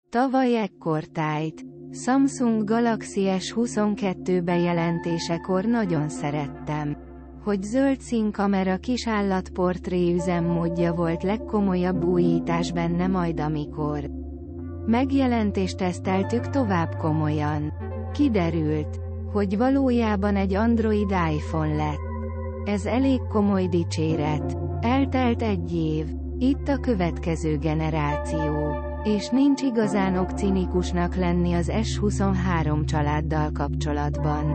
Tavaly ekkortájt, Samsung Galaxy S22 bejelentésekor nagyon szerettem, hogy zöld színkamera kisállatportré üzemmódja volt legkomolyabb újítás benne, majd amikor megjelent és teszteltük tovább komolyan. Kiderült, hogy valójában egy Android iPhone lett. Ez elég komoly dicséret. Eltelt egy év. Itt a következő generáció. És nincs igazán ok cinikusnak lenni az S23 családdal kapcsolatban.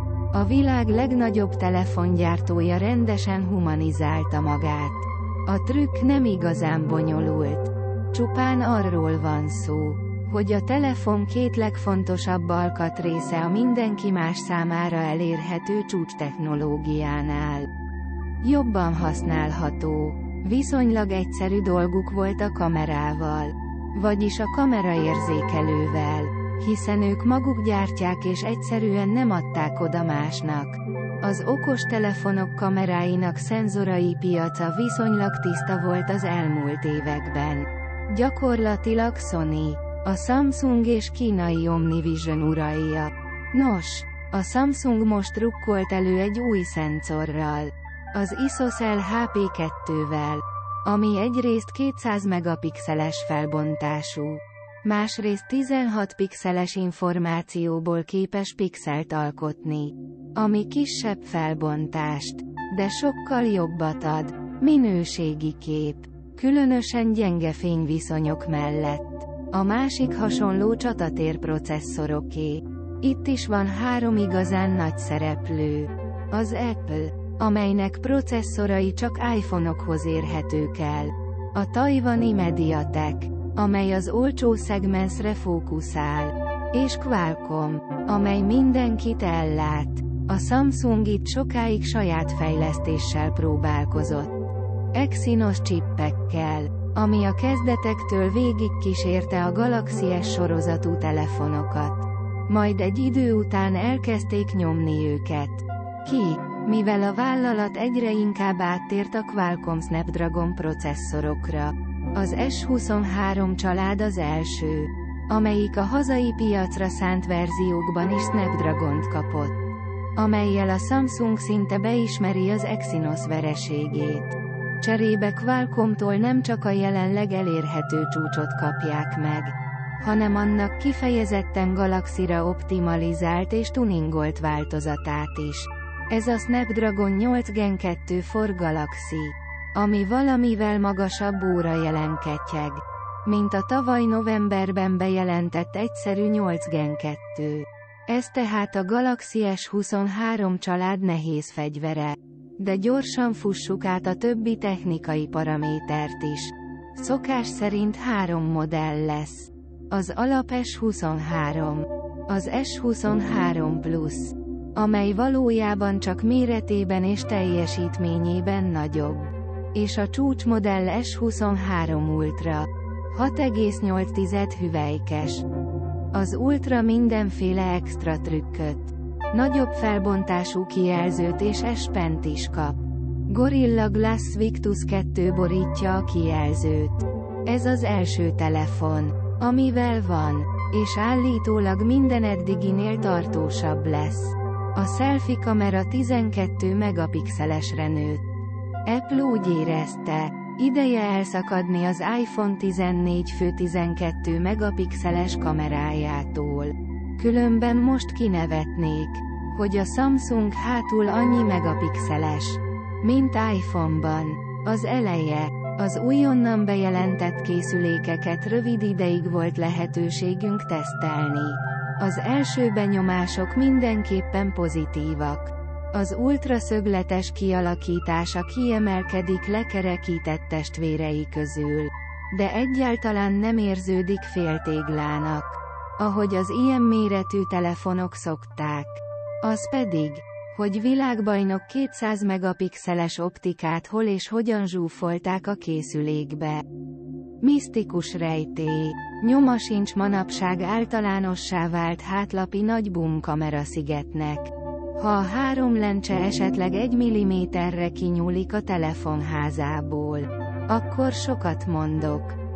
A világ legnagyobb telefongyártója rendesen humanizálta magát. A trükk nem igazán bonyolult. Csupán arról van szó, hogy a telefon két legfontosabb alkatrésze a mindenki más számára elérhető csúcstechnológiánál jobban használható. Viszonylag egyszerű dolguk volt a kamerával. Vagyis a kameraérzékelővel, hiszen ők maguk gyártják és egyszerűen nem adták oda másnak. Az okostelefonok kameráinak szenzorai piaca viszonylag tiszta volt az elmúlt években. Gyakorlatilag Sony, a Samsung és kínai Omnivision uralja. Nos, a Samsung most rukkolt elő egy új szenzorral, az ISOCELL HP2-vel, ami egyrészt 200 megapixeles felbontású, másrészt 16 pixeles információból képes pixelt alkotni, ami kisebb felbontást, de sokkal jobbat ad, minőségi kép, különösen gyenge fényviszonyok mellett. A másik hasonló csatatér processzoroké. Itt is van három igazán nagy szereplő. Az Apple, amelynek processzorai csak iPhone-okhoz érhetők el. A tajvani Mediatek, amely az olcsó szegmensre fókuszál. És Qualcomm, amely mindenkit ellát. A Samsung itt sokáig saját fejlesztéssel próbálkozott. Exynos csippekkel, ami a kezdetektől végig kísérte a Galaxy S sorozatú telefonokat. Majd egy idő után elkezdték nyomni őket. Mivel a vállalat egyre inkább áttért a Qualcomm Snapdragon processzorokra. Az S23 család az első, amelyik a hazai piacra szánt verziókban is Snapdragont kapott, amellyel a Samsung szinte beismeri az Exynos vereségét. Cserébe Qualcommtól nem csak a jelenleg elérhető csúcsot kapják meg, hanem annak kifejezetten Galaxyra optimalizált és tuningolt változatát is. Ez a Snapdragon 8 Gen 2 for Galaxy, ami valamivel magasabb órajelen ketyeg, mint a tavaly novemberben bejelentett egyszerű 8 Gen 2. Ez tehát a Galaxy S23 család nehéz fegyvere. De gyorsan fussuk át a többi technikai paramétert is. Szokás szerint 3 modell lesz. Az alap S23, az S23 Plus, amely valójában csak méretében és teljesítményében nagyobb, és a csúcsmodell S23 Ultra, 6,8 hüvelykes. Az Ultra mindenféle extra trükköt, nagyobb felbontású kijelzőt és S-Pen-t is kap. Gorilla Glass Victus 2 borítja a kijelzőt. Ez az első telefon, amivel van, és állítólag minden eddiginél tartósabb lesz. A selfie kamera 12 megapixelesre nőtt. Apple úgy érezte, ideje elszakadni az iPhone 14 fő 12 megapixeles kamerájától. Különben most kinevetnék, hogy a Samsung hátul annyi megapixeles, mint iPhone-ban. Az eleje, az újonnan bejelentett készülékeket rövid ideig volt lehetőségünk tesztelni. Az első benyomások mindenképpen pozitívak. Az ultra szögletes kialakítása kiemelkedik lekerekített testvérei közül, de egyáltalán nem érződik féltéglának, ahogy az ilyen méretű telefonok szokták. Az pedig, hogy világbajnok 200 megapixeles optikát hol és hogyan zsúfolták a készülékbe. Misztikus rejtély. Nyoma sincs manapság általánossá vált hátlapi nagy boom kamera szigetnek. Ha a három lencse esetleg 1 mm-re kinyúlik a telefonházából, akkor sokat mondok.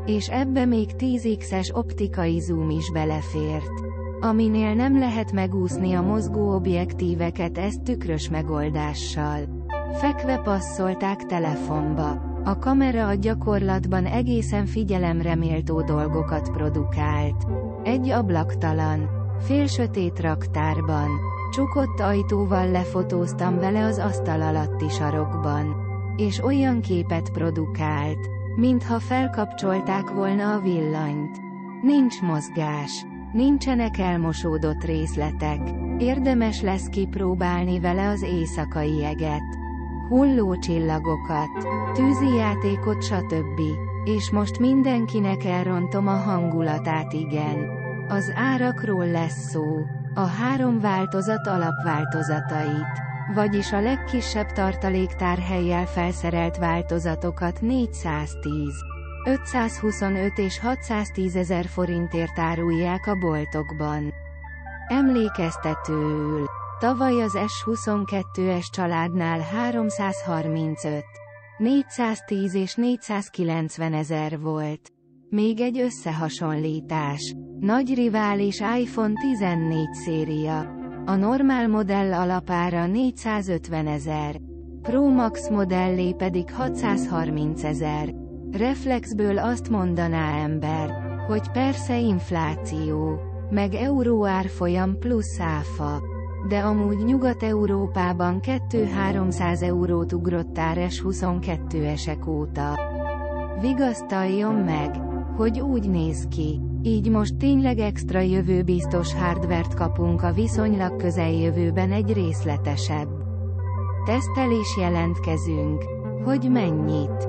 És ebbe még 10x-es optikai zoom is belefért. Aminél nem lehet megúszni a mozgó objektíveket, ezt tükrös megoldással fekve passzolták telefonba. A kamera a gyakorlatban egészen figyelemreméltó dolgokat produkált. Egy ablaktalan, félsötét raktárban, csukott ajtóval lefotóztam vele az asztal alatti sarokban. És olyan képet produkált, mintha felkapcsolták volna a villanyt. Nincs mozgás, nincsenek elmosódott részletek. Érdemes lesz kipróbálni vele az éjszakai jeget, hulló csillagokat, tűzijátékot, stb. És most mindenkinek elrontom a hangulatát, igen. Az árakról lesz szó. A 3 változat alapváltozatait, vagyis a legkisebb tartaléktárhellyel felszerelt változatokat 410, 525 és 610 ezer forintért árulják a boltokban. Emlékeztetőül. Tavaly az S22-es családnál 335, 410 és 490 ezer volt. Még egy összehasonlítás. Nagy rivális iPhone 14 széria. A normál modell alapára 450 ezer. Pro Max modellé pedig 630 ezer. Reflexből azt mondaná ember, hogy persze infláció, meg euró árfolyam plusz áfa. De amúgy Nyugat-Európában 200-300 eurót ugrott ár S22-esek óta. Vigasztaljon meg, hogy úgy néz ki. Így most tényleg extra jövőbiztos hardvert kapunk a viszonylag közeljövőben, egy részletesebb tesztel is jelentkezünk. Hogy mennyit?